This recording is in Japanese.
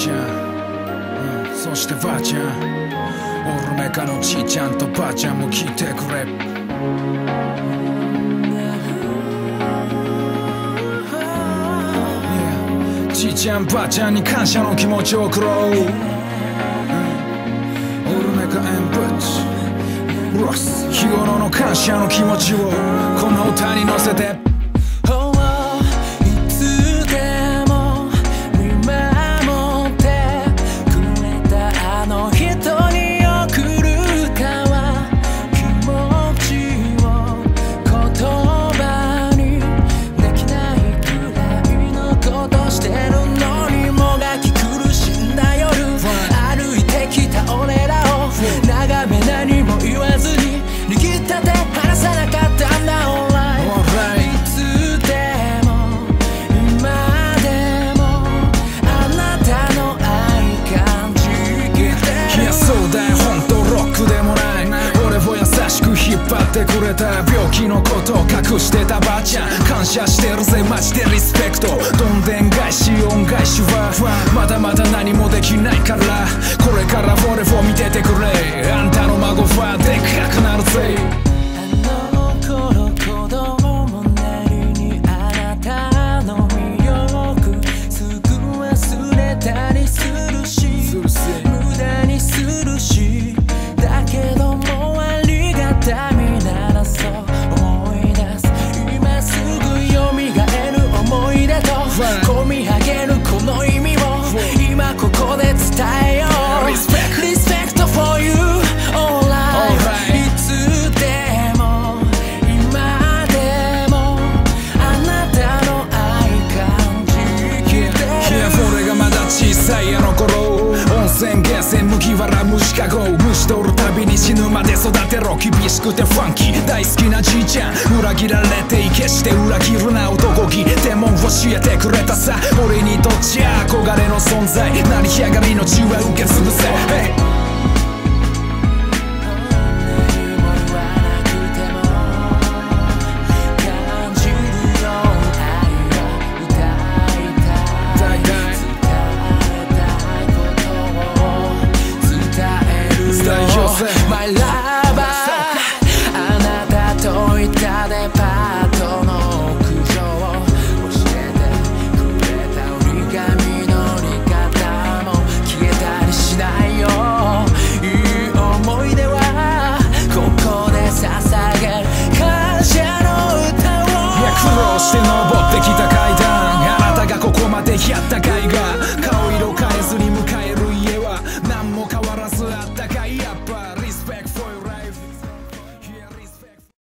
ちゃん、そしてばあちゃん、オルメカのちいちゃんとばあちゃんも聞いてくれ。ちいちゃんばあちゃんに感謝の気持ちを送ろう。オルメカ&ブッチロス、日頃の感謝の気持ちをこの歌に乗せて。引っ張ってくれた病気のことを隠してたばあちゃん、感謝してるぜマジでリスペクト。どんでん返し恩返しはまだまだ何もできないから、これから俺を見ててくれ。あんたの孫はでっかくなるぜ。 込み上げるこの意味を今ここで伝えよう。 Respect for you alright。 いつでも今でもあなたの愛感じてる。 俺がまだ小さいあの頃、温泉源泉麦わら虫かご虫取るたびに死ぬまで育てろ。厳しくてファンキー大好きなじいちゃん、裏切られて決して裏切るな男気。でも教えてくれたさ、俺にとっちゃ憧れの存在。成り上がりの血は受け継ぐぜ、hey。 My lover、 あなたといたデパートの屋上を教えてくれた折り紙の折り方も消えたりしないよ。いい思い出はここで捧げる感謝の歌を。 苦労して登ってきた階段、あなたがここまでやったか